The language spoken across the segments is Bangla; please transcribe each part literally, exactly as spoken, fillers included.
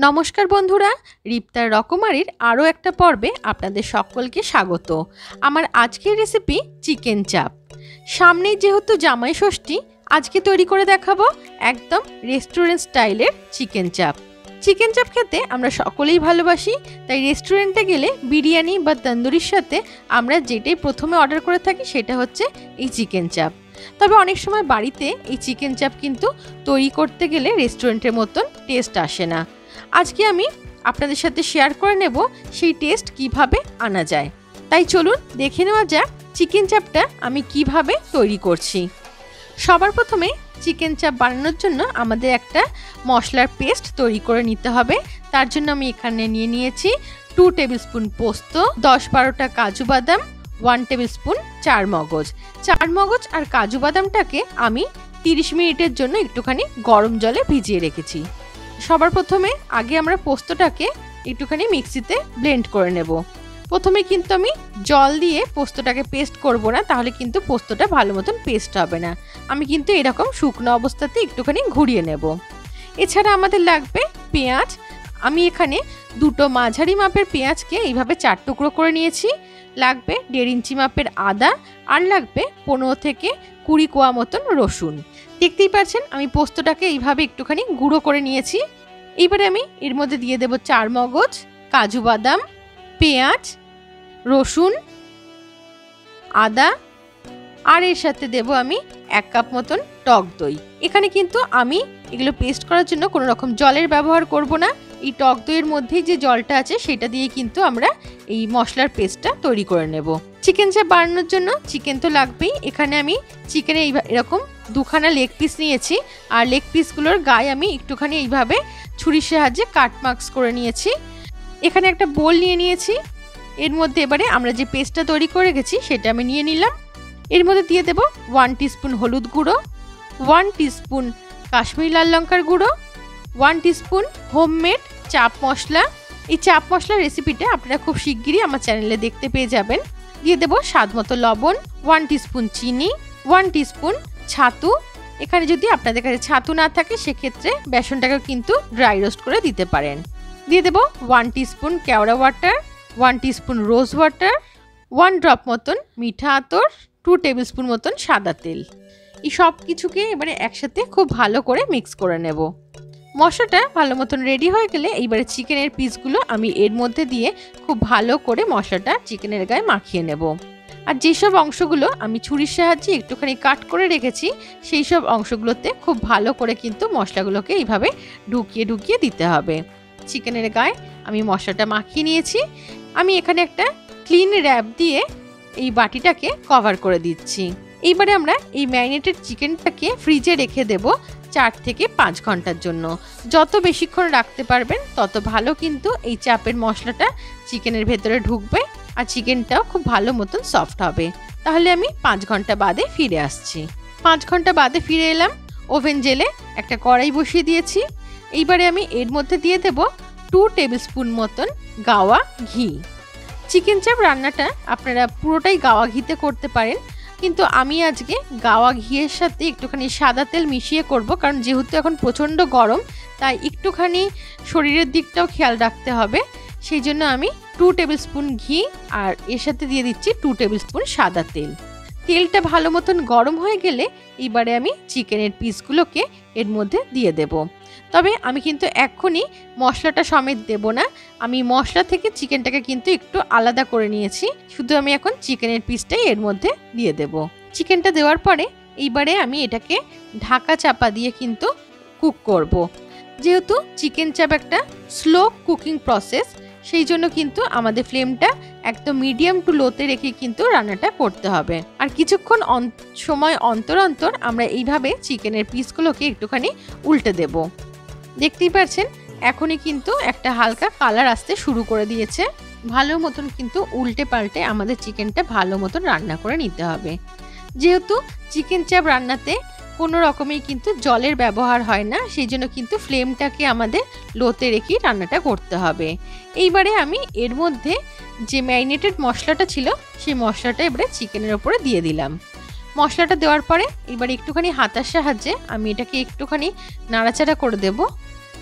নমস্কার বন্ধুরা, রিপ্তার রকমারির আরও একটা পর্বে আপনাদের সকলকে স্বাগত। আমার আজকের রেসিপি চিকেন চাপ। সামনেই যেহেতু জামাই ষষ্ঠী, আজকে তৈরি করে দেখাবো একদম রেস্টুরেন্ট স্টাইলের চিকেন চাপ। চিকেন চাপ খেতে আমরা সকলেই ভালোবাসি, তাই রেস্টুরেন্টে গেলে বিরিয়ানি বা তন্দুরির সাথে আমরা যেটাই প্রথমে অর্ডার করে থাকি সেটা হচ্ছে এই চিকেন চাপ। তবে অনেক সময় বাড়িতে এই চিকেন চাপ কিন্তু তৈরি করতে গেলে রেস্টুরেন্টের মতন টেস্ট আসে না। আজকে আমি আপনাদের সাথে শেয়ার করে নেব সেই টেস্ট কিভাবে আনা যায়। তাই চলুন দেখে নেওয়া যাক চিকেন চাপটা আমি কিভাবে তৈরি করছি। সবার প্রথমে চিকেন চাপ বানানোর জন্য আমাদের একটা মশলার পেস্ট তৈরি করে নিতে হবে। তার জন্য আমি এখানে নিয়ে নিয়েছি টু টেবিল স্পুন পোস্ত, দশ বারোটা কাজু বাদাম, ওয়ান টেবিল স্পুন চার মগজ। চার মগজ আর কাজু বাদামটাকে আমি তিরিশ মিনিটের জন্য একটুখানি গরম জলে ভিজিয়ে রেখেছি। সবার প্রথমে আগে আমরা পোস্তটাকে একটুখানি মিক্সিতে ব্লেন্ড করে নেব। প্রথমে কিন্তু আমি জল দিয়ে পোস্তটাকে পেস্ট করব না, তাহলে কিন্তু পোস্তটা ভালো মতন পেস্ট হবে না। আমি কিন্তু এরকম শুকনো অবস্থাতে একটুখানি ঘুরিয়ে নেব। এছাড়া আমাদের লাগবে পেঁয়াজ। আমি এখানে দুটো মাঝারি মাপের পেঁয়াজকে এইভাবে চার টুকরো করে নিয়েছি। লাগবে দেড় ইঞ্চি মাপের আদা, আর লাগবে পনেরো থেকে কুড়ি কোয়া মতন রসুন। দেখতেই পাচ্ছেন আমি পোস্তটাকে এইভাবে একটুখানি গুঁড়ো করে নিয়েছি। এইবারে আমি এর মধ্যে দিয়ে দেব চার মগজ, কাজু বাদাম, পেঁয়াজ, রসুন, আদা, আর এর সাথে দেব আমি এক কাপ মতন টক দই। এখানে কিন্তু আমি এগুলো পেস্ট করার জন্য কোনো রকম জলের ব্যবহার করব না। এই টক দইয়ের মধ্যেই যে জলটা আছে সেটা দিয়ে কিন্তু আমরা এই মশলার পেস্টটা তৈরি করে নেব। চিকেন চাপ বানানোর জন্য চিকেন তো লাগবেই। এখানে আমি চিকেনে এরকম দুখানা লেগ পিস নিয়েছি, আর লেগ পিসগুলোর গায়ে আমি একটুখানি এইভাবে ছুরির সাহায্যে কাট মার্কস করে নিয়েছি। এখানে একটা বোল নিয়ে নিয়েছি। এর মধ্যে এবারে আমরা যে পেস্টটা তৈরি করে গেছি সেটা আমি নিয়ে নিলাম। এর মধ্যে দিয়ে দেব ওয়ান টিস্পুন হলুদ গুঁড়ো, ওয়ান টিস্পুন কাশ্মীরি লাল লঙ্কার গুঁড়ো, ওয়ান টিস্পুন হোমমেড চাপ মশলা। এই চাপ মশলার রেসিপিটা আপনারা খুব শিগগিরই আমার চ্যানেলে দেখতে পেয়ে যাবেন। দিয়ে দেব স্বাদ মতো লবণ, ওয়ান টিস্পুন চিনি, ওয়ান টিস্পুন ছাতু। এখানে যদি আপনাদের কাছে ছাতু না থাকে সেক্ষেত্রে বেসনটাকে কিন্তু ড্রাই রোস্ট করে দিতে পারেন। দিয়ে দেব one teaspoon kewra water, one teaspoon rose water, one drop মতন মিঠা আতর, টু টেবিল স্পুন মতন সাদা তেল। এই সব কিছুকে এবারে একসাথে খুব ভালো করে মিক্স করে নেব। মশলাটা ভালো মতন রেডি হয়ে গেলে এইবারে চিকেনের পিসগুলো আমি এর মধ্যে দিয়ে খুব ভালো করে মশলাটা চিকেনের গায়ে মাখিয়ে নেব। আর যেসব অংশগুলো আমি ছুরির সাহায্যে একটুখানি কাট করে রেখেছি সেই সব অংশগুলোতে খুব ভালো করে কিন্তু মশলাগুলোকে এইভাবে ঢুকিয়ে ঢুকিয়ে দিতে হবে। চিকেনের গায়ে আমি মশলাটা মাখিয়ে নিয়েছি। আমি এখানে একটা ক্লিন র্যাপ দিয়ে এই বাটিটাকে কভার করে দিচ্ছি। এইবারে আমরা এই ম্যারিনেটেড চিকেনটাকে ফ্রিজে রেখে দেব চার থেকে পাঁচ ঘন্টার জন্য। যত বেশিক্ষণ রাখতে পারবেন তত ভালো কিন্তু এই চাপের মশলাটা চিকেনের ভেতরে ঢুকবে, আর চিকেনটাও খুব ভালো মতন সফট হবে। তাহলে আমি পাঁচ ঘন্টা বাদে ফিরে আসছি। পাঁচ ঘন্টা বাদে ফিরে এলাম। ওভেন জেলে একটা কড়াই বসিয়ে দিয়েছি। এইবারে আমি এর মধ্যে দিয়ে দেব টু টেবিল স্পুন মতন গাওয়া ঘি। চিকেন চাপ রান্নাটা আপনারা পুরোটাই গাওয়া ঘিতে করতে পারেন, কিন্তু আমি আজকে গাওয়া ঘিয়ের সাথে একটুখানি সাদা তেল মিশিয়ে করব, কারণ যেহেতু এখন প্রচণ্ড গরম তাই একটুখানি শরীরের দিকটাও খেয়াল রাখতে হবে। সেই জন্য আমি টু টেবিল স্পুন ঘি আর এর সাথে দিয়ে দিচ্ছি টু টেবিল স্পুন সাদা তেল। তেলটা ভালো মতন গরম হয়ে গেলে এবারে আমি চিকেনের পিসগুলোকে এর মধ্যে দিয়ে দেব। তবে আমি কিন্তু এক্ষুনি মশলাটা সমেত দেব না, আমি মশলা থেকে চিকেনটাকে কিন্তু একটু আলাদা করে নিয়েছি। শুধু আমি এখন চিকেনের পিসটাই এর মধ্যে দিয়ে দেব। চিকেনটা দেওয়ার পরে এইবারে আমি এটাকে ঢাকা চাপা দিয়ে কিন্তু কুক করব। যেহেতু চিকেন চাপ একটা স্লো কুকিং প্রসেস, সেই জন্য কিন্তু আমাদের ফ্লেমটা একদম মিডিয়াম টু লোতে রেখে কিন্তু রান্নাটা করতে হবে। আর কিছুক্ষণ সময় অন্তর অন্তর আমরা এইভাবে চিকেনের পিসগুলোকে একটুখানি উল্টে দেব। দেখতেই পাচ্ছেন এখনই কিন্তু একটা হালকা কালার আসতে শুরু করে দিয়েছে। ভালো মতন কিন্তু উল্টে পাল্টে আমাদের চিকেনটা ভালো মতন রান্না করে নিতে হবে। যেহেতু চিকেন চাপ রান্নাতে কোনো রকমেই কিন্তু জলের ব্যবহার হয় না, সেই জন্য কিন্তু ফ্লেমটাকে আমাদের লোতে রেখেই রান্নাটা করতে হবে। এইবারে আমি এর মধ্যে যে ম্যারিনেটেড মশলাটা ছিল সেই মশলাটা এবারে চিকেনের ওপরে দিয়ে দিলাম। মশলাটা দেওয়ার পরে এবারে একটুখানি হাতার সাহায্যে আমি এটাকে একটুখানি নাড়াচাড়া করে দেব।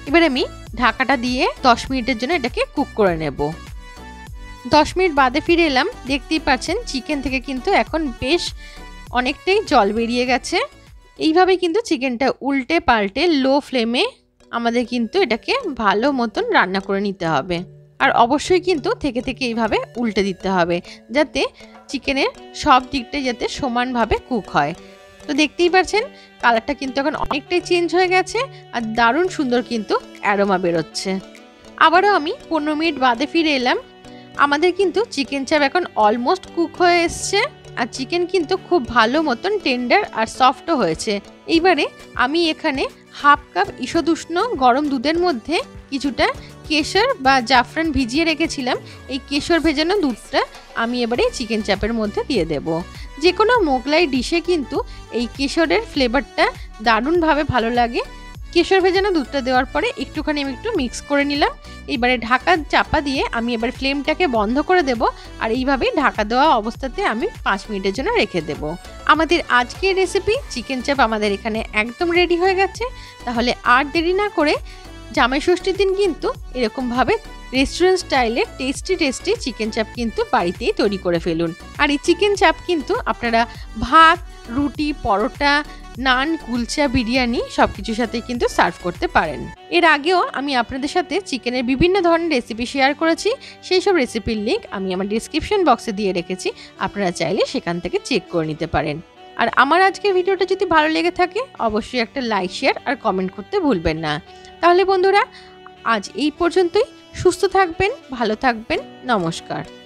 এবার আমি ঢাকাটা দিয়ে দশ মিনিটের জন্য এটাকে কুক করে নেব। দশ মিনিট বাদে ফিরে এলাম। দেখতেই পাচ্ছেন চিকেন থেকে কিন্তু এখন বেশ অনেকটাই জল বেরিয়ে গেছে। এইভাবে কিন্তু চিকেনটা উল্টে পাল্টে লো ফ্লেমে আমাদের কিন্তু এটাকে ভালো মতন রান্না করে নিতে হবে। আর অবশ্যই কিন্তু থেকে থেকে এইভাবে উল্টে দিতে হবে, যাতে চিকেনের সব দিকটাই যাতে সমানভাবে কুক হয়। তো দেখতেই পাচ্ছেন কালারটা কিন্তু এখন অনেকটাই চেঞ্জ হয়ে গেছে আর দারুণ সুন্দর কিন্তু অ্যারোমা বেরোচ্ছে। আবারও আমি পনেরো মিনিট বাদে ফিরে এলাম। আমাদের কিন্তু চিকেন চাপ এখন অলমোস্ট কুক হয়ে এসছে আর চিকেন কিন্তু খুব ভালো মতন টেন্ডার আর সফটও হয়েছে। এইবারে আমি এখানে হাফ কাপ ঈষৎ উষ্ণ গরম দুধের মধ্যে কিছুটা কেশর বা জাফরান ভিজিয়ে রেখেছিলাম। এই কেশর ভেজানো দুধটা আমি এবারে চিকেন চাপের মধ্যে দিয়ে দেব। যে কোনো মোগলাই ডিশে কিন্তু এই কেশরের ফ্লেভারটা দারুণভাবে ভালো লাগে। কেশর ভেজানো দুধটা দেওয়ার পরে একটুখানি আমি একটু মিক্স করে নিলাম। এবারে ঢাকা চাপা দিয়ে আমি এবার ফ্লেমটাকে বন্ধ করে দেব আর এইভাবেই ঢাকা দেওয়া অবস্থাতে আমি পাঁচ মিনিটের জন্য রেখে দেব। আমাদের আজকের রেসিপি চিকেন চাপ আমাদের এখানে একদম রেডি হয়ে গেছে। তাহলে আর দেরি না করে জামাই ষষ্ঠীর দিন কিন্তু এরকমভাবে রেস্টুরেন্ট স্টাইলে টেস্টি টেস্টি চিকেন চাপ কিন্তু বাড়িতেই তৈরি করে ফেলুন। আর এই চিকেন চাপ কিন্তু আপনারা ভাত, রুটি, পরোটা, নান, কুলচা, বিরিয়ানি সব কিছুর সাথে কিন্তু সার্ভ করতে পারেন। এর আগেও আমি আপনাদের সাথে চিকেনের বিভিন্ন ধরনের রেসিপি শেয়ার করেছি। সেই সব রেসিপির লিঙ্ক আমি আমার ডিসক্রিপশন বক্সে দিয়ে রেখেছি, আপনারা চাইলে সেখান থেকে চেক করে নিতে পারেন। আর আমার আজকের ভিডিওটা যদি ভালো লেগে থাকে অবশ্যই একটা লাইক, শেয়ার আর কমেন্ট করতে ভুলবেন না। তাহলে বন্ধুরা আজ এই পর্যন্তই। সুস্থ থাকবেন, ভালো থাকবেন, নমস্কার।